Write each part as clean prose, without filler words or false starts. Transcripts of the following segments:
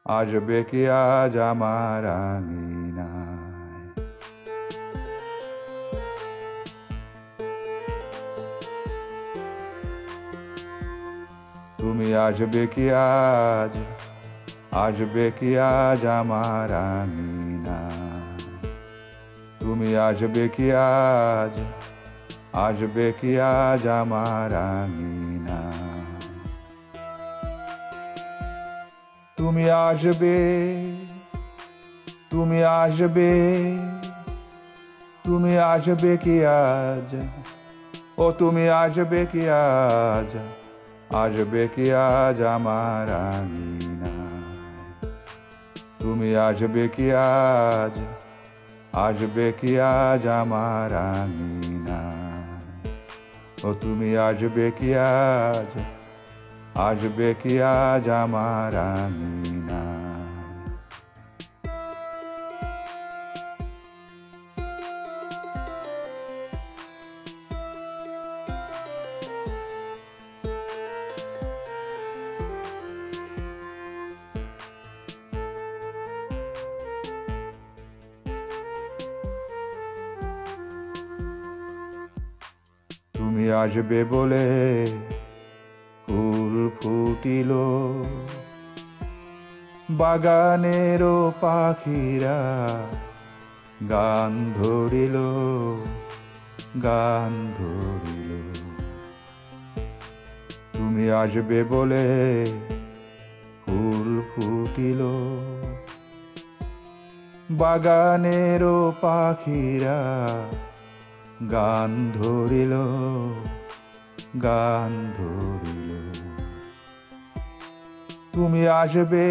আসবে কি আজ আমার আঙিনায়? তুমি আসবে কি আজ, আসবে কি আজ আমার আঙিনায়? তুমি আসবে কি আজ, আসবে কি আজ আমার আঙিনায়? তুমি আসবে, তুমি আসবে, তুমি আসবে কি আজ? ও তুমি আসবে কি আজ, আসবে কি আজ আমার আঙিনায়? তুমি আসবে কি আজ, আসবে কি আজ আমার আঙিনায়? ও তুমি আসবে কি আজ, আসবে কি আজ আমার আঙিনায়? তুমি আসবে বলে ফুল ফুটিল, বাগানেরও পাখিরা গান ধরিল, গান ধরিল। তুমি আসবে বলে ফুল ফুটিল, বাগানেরও পাখিরা গান ধরিল, গান ধরিল। তুমি আসবে,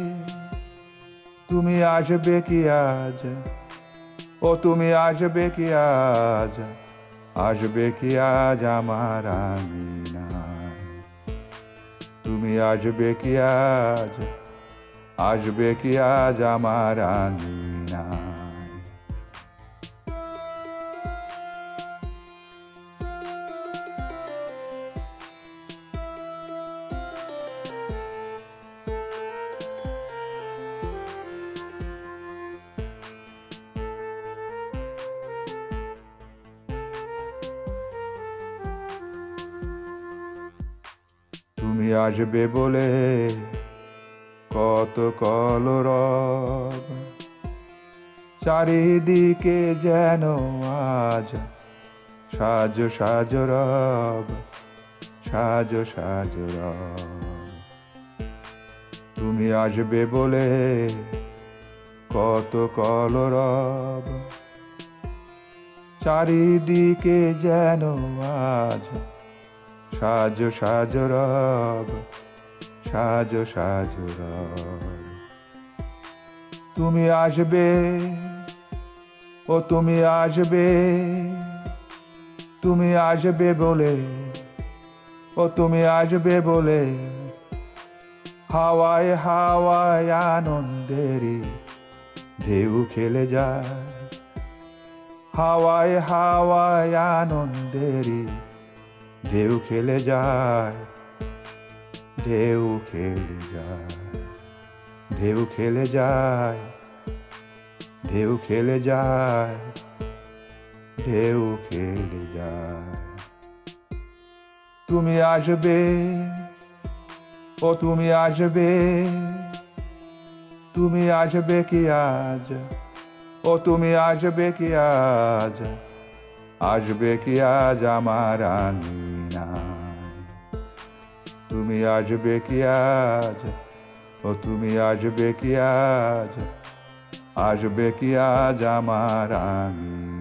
তুমি আসবে কি আজ? ও তুমি আসবে কি আজ, আসবে কি আজ আমার আঙিনায়? তুমি আসবে কি আজ, আসবে কি আজ আমার আঙিনায়? তুমি আসবে বলে কত কলরব, চারিদিকে যেন আজ সাজো সাজো রব, সাজো সাজো রব। তুমি আসবে বলে কত কলরব, চারিদিকে যেন আজ সাজো সাজো রব, সাজো সাজো রব। তুমি আসবে, ও তুমি আসবে, তুমি আসবে বলে, ও তুমি আসবে বলে হাওয়ায় হাওয়ায় আনন্দেরই ঢেউ খেলে যায়, হাওয়ায় হাওয়ায় আনন্দেরই ঢেউ খেলে যায়, ঢেউ খেলে যায়, ঢেউ খেলে যায়, ঢেউ খেলে যায়, ঢেউ খেলে যায়। তুমি আসবে, ও তুমি আসবে, তুমি আসবে কি আজ? ও তুমি আসবে কি আজ, আসবে কি আজ আমার আঙিনায়? তুমি আসবে কি আজ, ও তুমি আসবে কি আজ, আসবে কি আজ আমার আঙিনায়?